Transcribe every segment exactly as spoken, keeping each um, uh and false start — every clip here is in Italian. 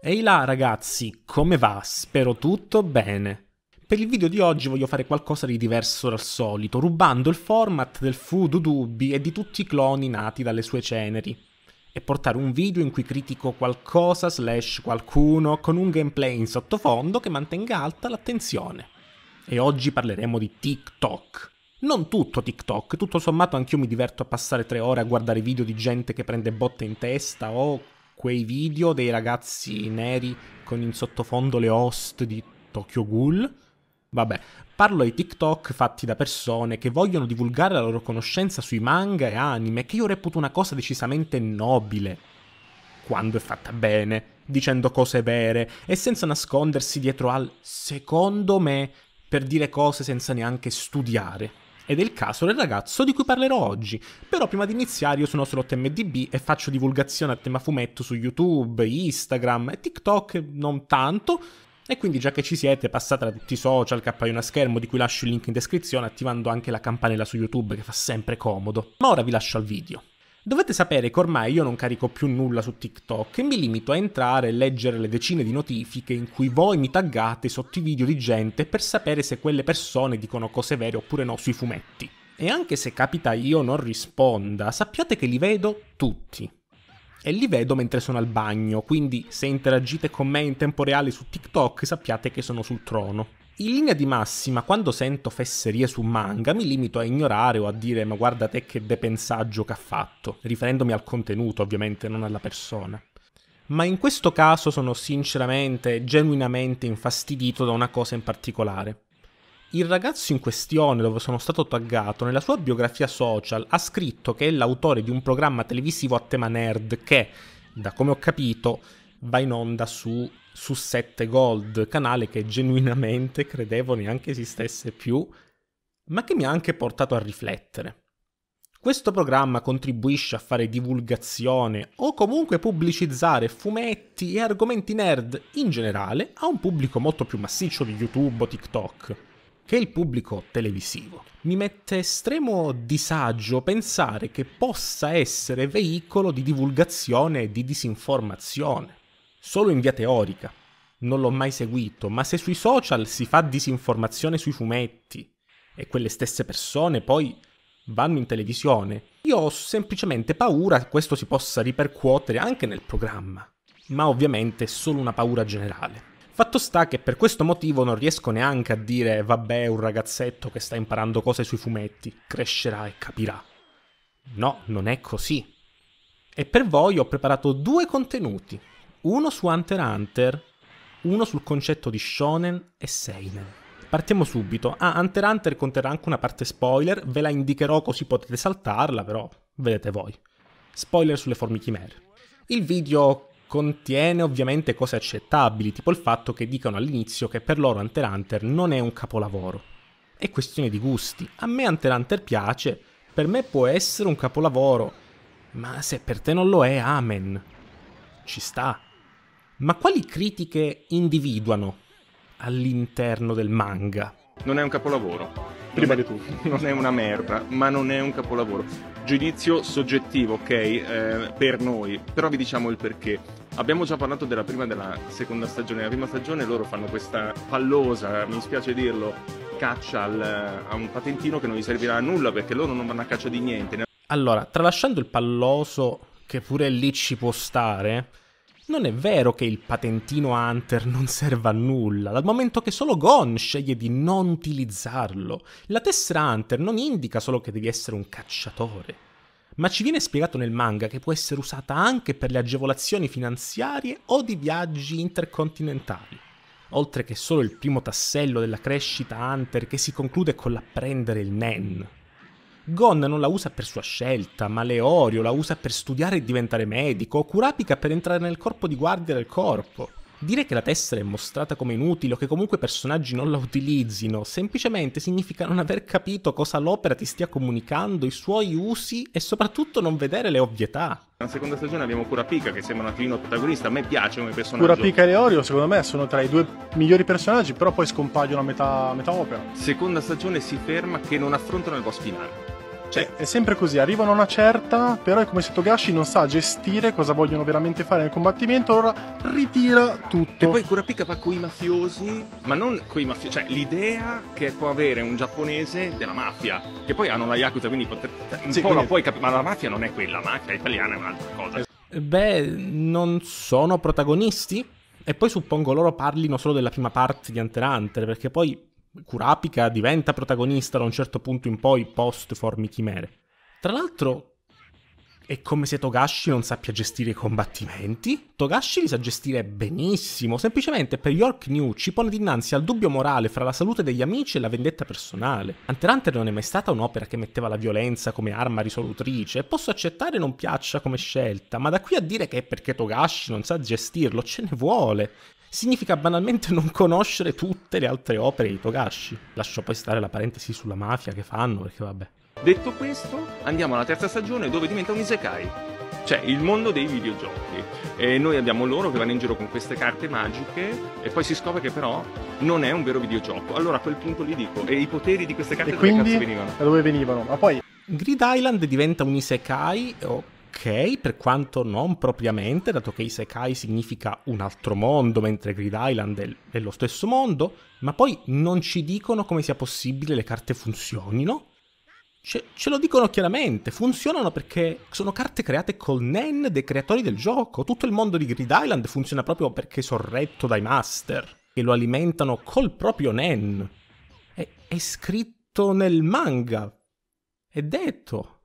Ehi là ragazzi, come va? Spero tutto bene. Per il video di oggi voglio fare qualcosa di diverso dal solito, rubando il format del Fu Dudubi e di tutti i cloni nati dalle sue ceneri, e portare un video in cui critico qualcosa slash qualcuno con un gameplay in sottofondo che mantenga alta l'attenzione. E oggi parleremo di TikTok. Non tutto TikTok, tutto sommato anch'io mi diverto a passare tre ore a guardare video di gente che prende botte in testa o quei video dei ragazzi neri con in sottofondo le host di Tokyo Ghoul. Vabbè, parlo di TikTok fatti da persone che vogliono divulgare la loro conoscenza sui manga e anime, che io reputo una cosa decisamente nobile, quando è fatta bene, dicendo cose vere e senza nascondersi dietro al secondo me per dire cose senza neanche studiare. Ed è il caso del ragazzo di cui parlerò oggi. Però prima di iniziare io sono solo T M D B e faccio divulgazione a tema fumetto su YouTube, Instagram e TikTok non tanto. E quindi già che ci siete passate da tutti i social che appaiono a schermo, di cui lascio il link in descrizione, attivando anche la campanella su YouTube che fa sempre comodo. Ma ora vi lascio al video. Dovete sapere che ormai io non carico più nulla su TikTok e mi limito a entrare e leggere le decine di notifiche in cui voi mi taggate sotto i video di gente per sapere se quelle persone dicono cose vere oppure no sui fumetti. E anche se capita io non risponda, sappiate che li vedo tutti. E li vedo mentre sono al bagno, quindi se interagite con me in tempo reale su TikTok sappiate che sono sul trono. In linea di massima, quando sento fesserie su manga, mi limito a ignorare o a dire ma guarda te che depensaggio che ha fatto, riferendomi al contenuto ovviamente, non alla persona. Ma in questo caso sono sinceramente, genuinamente infastidito da una cosa in particolare. Il ragazzo in questione, dove sono stato taggato, nella sua biografia social ha scritto che è l'autore di un programma televisivo a tema nerd che, da come ho capito, va in onda su su sette Gold, canale che genuinamente credevo neanche esistesse più, ma che mi ha anche portato a riflettere. Questo programma contribuisce a fare divulgazione o comunque pubblicizzare fumetti e argomenti nerd in generale a un pubblico molto più massiccio di YouTube o TikTok, che è il pubblico televisivo. Mi mette estremo disagio pensare che possa essere veicolo di divulgazione e di disinformazione. Solo in via teorica. Non l'ho mai seguito, ma se sui social si fa disinformazione sui fumetti e quelle stesse persone poi vanno in televisione, io ho semplicemente paura che questo si possa ripercuotere anche nel programma. Ma ovviamente è solo una paura generale. Fatto sta che per questo motivo non riesco neanche a dire vabbè, un ragazzetto che sta imparando cose sui fumetti, crescerà e capirà. No, non è così. E per voi ho preparato due contenuti. Uno su Hunter x Hunter, uno sul concetto di shonen e seinen. Partiamo subito. Ah, Hunter x Hunter conterrà anche una parte spoiler, ve la indicherò così potete saltarla, però vedete voi. Spoiler sulle forme chimere. Il video contiene ovviamente cose accettabili, tipo il fatto che dicano all'inizio che per loro Hunter x Hunter non è un capolavoro. È questione di gusti. A me Hunter x Hunter piace, per me può essere un capolavoro, ma se per te non lo è, amen. Ci sta. Ma quali critiche individuano all'interno del manga? Non è un capolavoro. Prima non di è, tutto. Non è una merda, ma non è un capolavoro. Giudizio soggettivo, ok, eh, per noi. Però vi diciamo il perché. Abbiamo già parlato della prima e della seconda stagione. Nella prima stagione loro fanno questa pallosa, mi spiace dirlo, caccia al, a un patentino che non gli servirà a nulla perché loro non vanno a caccia di niente. Allora, tralasciando il palloso, che pure lì ci può stare, non è vero che il patentino Hunter non serva a nulla, dal momento che solo Gon sceglie di non utilizzarlo. La tessera Hunter non indica solo che devi essere un cacciatore, ma ci viene spiegato nel manga che può essere usata anche per le agevolazioni finanziarie o di viaggi intercontinentali. Oltre che solo il primo tassello della crescita Hunter che si conclude con l'apprendere il Nen. Gon non la usa per sua scelta, ma Leorio la usa per studiare e diventare medico, o Kurapika per entrare nel corpo di guardia del corpo. Dire che la tessera è mostrata come inutile o che comunque i personaggi non la utilizzino, semplicemente significa non aver capito cosa l'opera ti stia comunicando, i suoi usi e soprattutto non vedere le ovvietà. Nella seconda stagione abbiamo Kurapika che sembra un attimino protagonista, a me piace come personaggio. Kurapika e Leorio secondo me sono tra i due migliori personaggi, però poi scompaiono a metà, a metà opera. Seconda stagione si ferma che non affrontano il boss finale. Cioè, è sempre così, arrivano a una certa, però è come se Togashi non sa gestire cosa vogliono veramente fare nel combattimento, allora ritira tutto. E poi Kurapika va coi mafiosi, ma non coi mafiosi, cioè l'idea che può avere un giapponese della mafia, che poi hanno la Yakuza, quindi poter, un Sì, po' quindi... la puoi capire, ma la mafia non è quella, la mafia italiana è un'altra cosa. Beh, non sono protagonisti? E poi suppongo loro parlino solo della prima parte di Hunter x Hunter, perché poi Kurapika diventa protagonista da un certo punto in poi, post Formi Chimere. Tra l'altro, è come se Togashi non sappia gestire i combattimenti. Togashi li sa gestire benissimo, semplicemente per York New ci pone dinanzi al dubbio morale fra la salute degli amici e la vendetta personale. Hunter x Hunter non è mai stata un'opera che metteva la violenza come arma risolutrice, e posso accettare non piaccia come scelta, ma da qui a dire che è perché Togashi non sa gestirlo, ce ne vuole. Significa banalmente non conoscere tutte le altre opere di Togashi. Lascio poi stare la parentesi sulla mafia che fanno, perché vabbè. Detto questo, andiamo alla terza stagione dove diventa un isekai, cioè il mondo dei videogiochi. E noi abbiamo loro che vanno in giro con queste carte magiche e poi si scopre che però non è un vero videogioco. Allora a quel punto gli dico, e i poteri di queste carte e dove quindi, cazzo venivano? Da dove venivano? Ma poi... Grid Island diventa un isekai, ok, per quanto non propriamente, dato che isekai significa un altro mondo, mentre Grid Island è, è lo stesso mondo, ma poi non ci dicono come sia possibile le carte funzionino. Ce, ce lo dicono chiaramente, funzionano perché sono carte create col N E N dei creatori del gioco. Tutto il mondo di Grid Island funziona proprio perché sorretto dai master, che lo alimentano col proprio N E N. È, è scritto nel manga, è detto.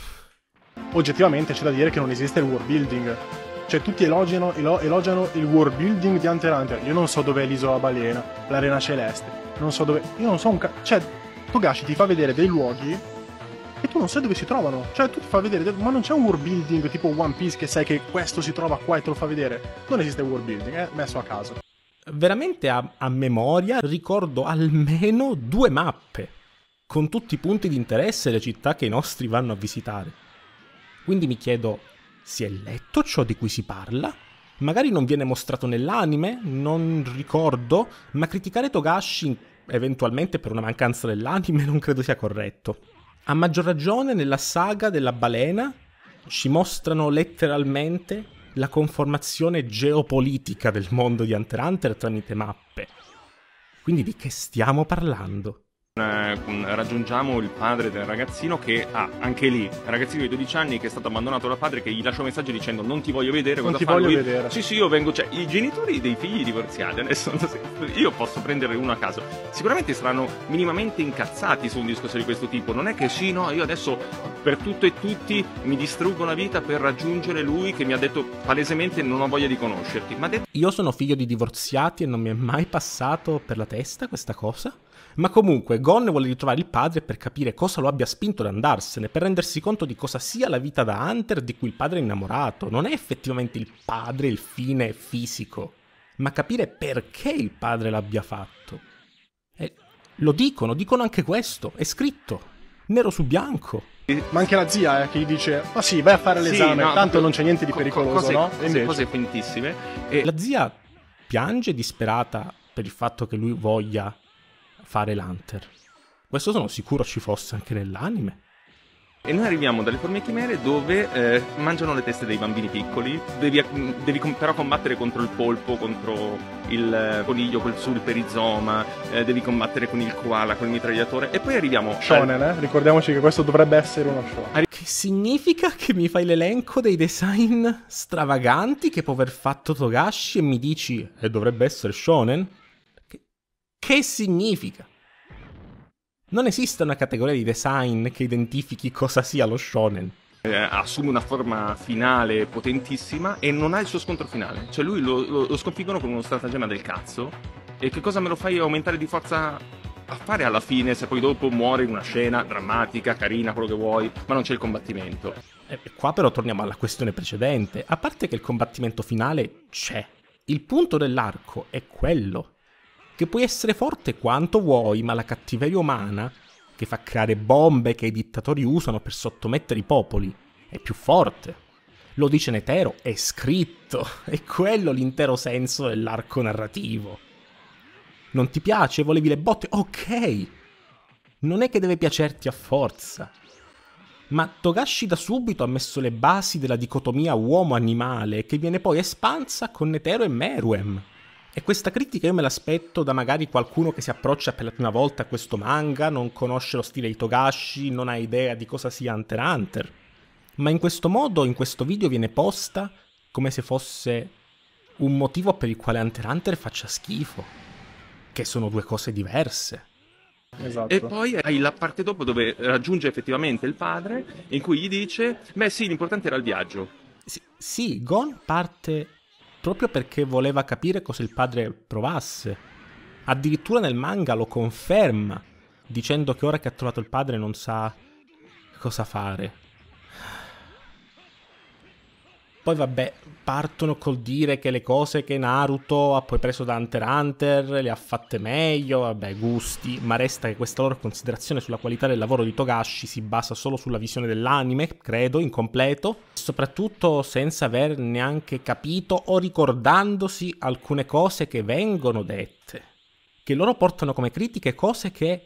Oggettivamente c'è da dire che non esiste il world building. Cioè tutti elogiano, elo, elogiano il world building di Hunter x Hunter. Io non so dov'è l'isola balena, l'arena celeste, non so dove... Io non so un ca... Cioè, Togashi ti fa vedere dei luoghi e tu non sai dove si trovano. Cioè tu ti fa vedere, ma non c'è un world building tipo One Piece che sai che questo si trova qua e te lo fa vedere. Non esiste world building, è messo a caso. Veramente a, a memoria ricordo almeno due mappe con tutti i punti di interesse e le città che i nostri vanno a visitare. Quindi mi chiedo, si è letto ciò di cui si parla? Magari non viene mostrato nell'anime, non ricordo, ma criticare Togashi eventualmente per una mancanza dell'anime non credo sia corretto. A maggior ragione nella saga della balena ci mostrano letteralmente la conformazione geopolitica del mondo di Hunter x Hunter tramite mappe. Quindi di che stiamo parlando? Eh, raggiungiamo il padre del ragazzino che ha, anche lì, un ragazzino di dodici anni che è stato abbandonato dal padre, che gli lascia un messaggio dicendo non ti voglio vedere, non cosa ti fa voglio lui? vedere. Sì sì, io vengo, cioè i genitori dei figli divorziati adesso io posso prendere uno a caso, sicuramente saranno minimamente incazzati su un discorso di questo tipo. Non è che sì, no, io adesso per tutto e tutti mi distruggo la vita per raggiungere lui che mi ha detto palesemente non ho voglia di conoscerti. Ma detto... Io sono figlio di divorziati e non mi è mai passato per la testa questa cosa. Ma comunque Gon vuole ritrovare il padre per capire cosa lo abbia spinto ad andarsene, per rendersi conto di cosa sia la vita da Hunter di cui il padre è innamorato. Non è effettivamente il padre il fine fisico, ma capire perché il padre l'abbia fatto. E lo dicono, dicono anche questo, è scritto, nero su bianco. Ma anche la zia eh, che gli dice ma sì, vai a fare l'esame, sì, no, tanto non c'è niente di co- pericoloso, cose, no? Cose, invece... cose fintissime. E... La zia piange disperata per il fatto che lui voglia fare l'Hunter. Questo sono sicuro ci fosse anche nell'anime. E noi arriviamo dalle Forme Chimere dove eh, mangiano le teste dei bambini piccoli. Devi, devi com- però combattere contro il polpo, contro il eh, coniglio col sul perizoma, eh, devi combattere con il koala, con il mitragliatore. E poi arriviamo... Shonen, al... eh? Ricordiamoci che questo dovrebbe essere uno shonen. Che significa che mi fai l'elenco dei design stravaganti che può aver fatto Togashi e mi dici e dovrebbe essere shonen? Che, che significa? Non esiste una categoria di design che identifichi cosa sia lo shonen. Eh, assume una forma finale potentissima e non ha il suo scontro finale. Cioè lui lo, lo, lo sconfiggono con uno stratagemma del cazzo. E che cosa me lo fai aumentare di forza a fare alla fine se poi dopo muore in una scena drammatica, carina, quello che vuoi, ma non c'è il combattimento? E qua però torniamo alla questione precedente. A parte che il combattimento finale c'è. Il punto dell'arco è quello. Che puoi essere forte quanto vuoi, ma la cattiveria umana, che fa creare bombe che i dittatori usano per sottomettere i popoli, è più forte. Lo dice Netero, è scritto, è quello l'intero senso dell'arco narrativo. Non ti piace, volevi le botte? Ok! Non è che deve piacerti a forza. Ma Togashi da subito ha messo le basi della dicotomia uomo-animale, che viene poi espansa con Netero e Meruem. E questa critica io me l'aspetto da magari qualcuno che si approccia per la prima volta a questo manga, non conosce lo stile di Togashi, non ha idea di cosa sia Hunter x Hunter. Ma in questo modo, in questo video, viene posta come se fosse un motivo per il quale Hunter x Hunter faccia schifo. Che sono due cose diverse. Esatto. E poi hai la parte dopo dove raggiunge effettivamente il padre, in cui gli dice: beh sì, l'importante era il viaggio. Sì, sì, Gon parte proprio perché voleva capire cosa il padre provasse. Addirittura nel manga lo conferma, dicendo che ora che ha trovato il padre non sa cosa fare. Poi vabbè, partono col dire che le cose che Naruto ha poi preso da Hunter x Hunter le ha fatte meglio, vabbè, gusti, ma resta che questa loro considerazione sulla qualità del lavoro di Togashi si basa solo sulla visione dell'anime, credo, incompleto, soprattutto senza aver neanche capito o ricordandosi alcune cose che vengono dette, che loro portano come critiche cose che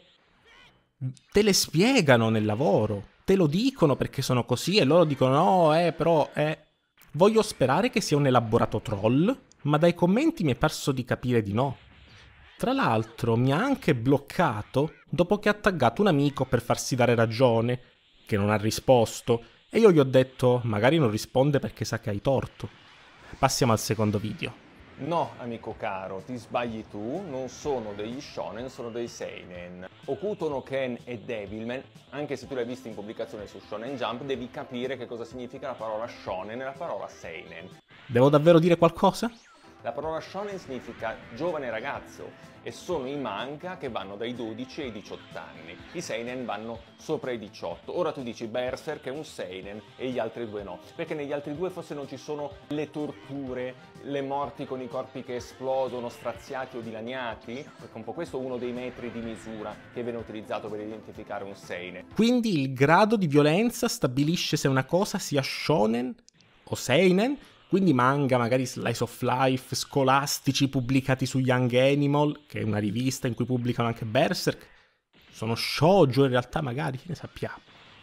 te le spiegano nel lavoro, te lo dicono perché sono così e loro dicono no, eh, però, eh... Voglio sperare che sia un elaborato troll, ma dai commenti mi è parso di capire di no. Tra l'altro mi ha anche bloccato dopo che ha taggato un amico per farsi dare ragione, che non ha risposto, e io gli ho detto magari non risponde perché sa che hai torto. Passiamo al secondo video. No, amico caro, ti sbagli tu, non sono degli shonen, sono dei seinen. Hokuto no Ken e Devilman, anche se tu l'hai visto in pubblicazione su Shonen Jump, devi capire che cosa significa la parola shonen e la parola seinen. Devo davvero dire qualcosa? La parola shonen significa giovane ragazzo e sono i manga che vanno dai dodici ai diciotto anni. I seinen vanno sopra i diciotto. Ora tu dici Berserk è un seinen e gli altri due no, perché negli altri due forse non ci sono le torture, le morti con i corpi che esplodono, straziati o dilaniati, perché un po' questo è uno dei metri di misura che viene utilizzato per identificare un seinen. Quindi il grado di violenza stabilisce se una cosa sia shonen o seinen. Quindi manga, magari slice of life, scolastici pubblicati su Young Animal, che è una rivista in cui pubblicano anche Berserk, sono shoujo in realtà, magari, che ne sappiamo.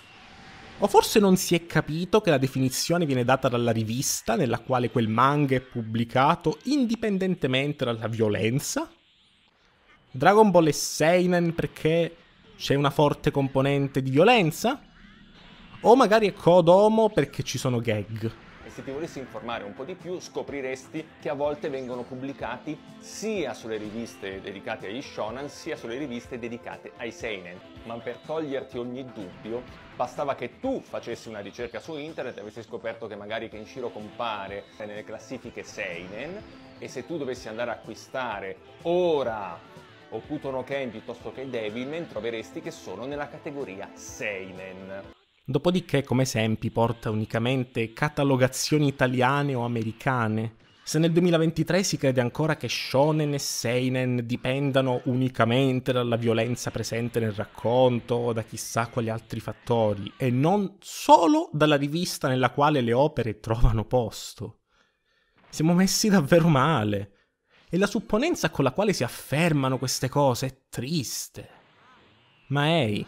O forse non si è capito che la definizione viene data dalla rivista nella quale quel manga è pubblicato indipendentemente dalla violenza? Dragon Ball è seinen perché c'è una forte componente di violenza? O magari è Kodomo perché ci sono gag? Se ti volessi informare un po' di più scopriresti che a volte vengono pubblicati sia sulle riviste dedicate agli shonen sia sulle riviste dedicate ai seinen. Ma per toglierti ogni dubbio bastava che tu facessi una ricerca su internet e avessi scoperto che magari Kenshiro compare nelle classifiche seinen e se tu dovessi andare a acquistare ora Hokuto no Ken piuttosto che Devilman troveresti che sono nella categoria seinen. Dopodiché, come esempi, porta unicamente catalogazioni italiane o americane. Se nel duemilaventitré si crede ancora che shonen e seinen dipendano unicamente dalla violenza presente nel racconto o da chissà quali altri fattori, e non solo dalla rivista nella quale le opere trovano posto, siamo messi davvero male. E la supponenza con la quale si affermano queste cose è triste. Ma ehi...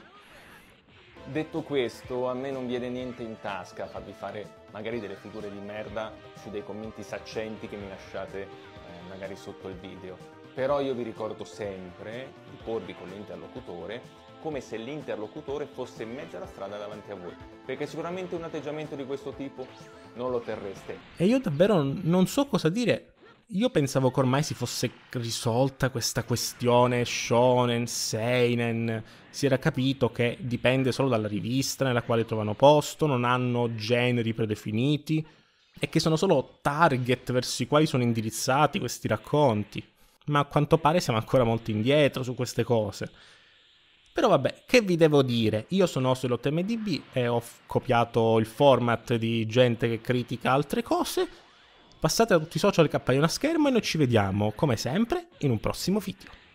Detto questo, a me non viene niente in tasca a farvi fare magari delle figure di merda su dei commenti saccenti che mi lasciate eh, magari sotto il video. Però io vi ricordo sempre di porvi con l'interlocutore come se l'interlocutore fosse in mezzo alla strada davanti a voi, perché sicuramente un atteggiamento di questo tipo non lo terreste. E io davvero non so cosa dire. Io pensavo che ormai si fosse risolta questa questione shonen, seinen. Si era capito che dipende solo dalla rivista nella quale trovano posto, non hanno generi predefiniti e che sono solo target verso i quali sono indirizzati questi racconti. Ma a quanto pare siamo ancora molto indietro su queste cose. Però vabbè, che vi devo dire? Io sono Ocelot M D B e ho copiato il format di gente che critica altre cose. Passate da tutti i social che appaiono a schermo e noi ci vediamo, come sempre, in un prossimo video.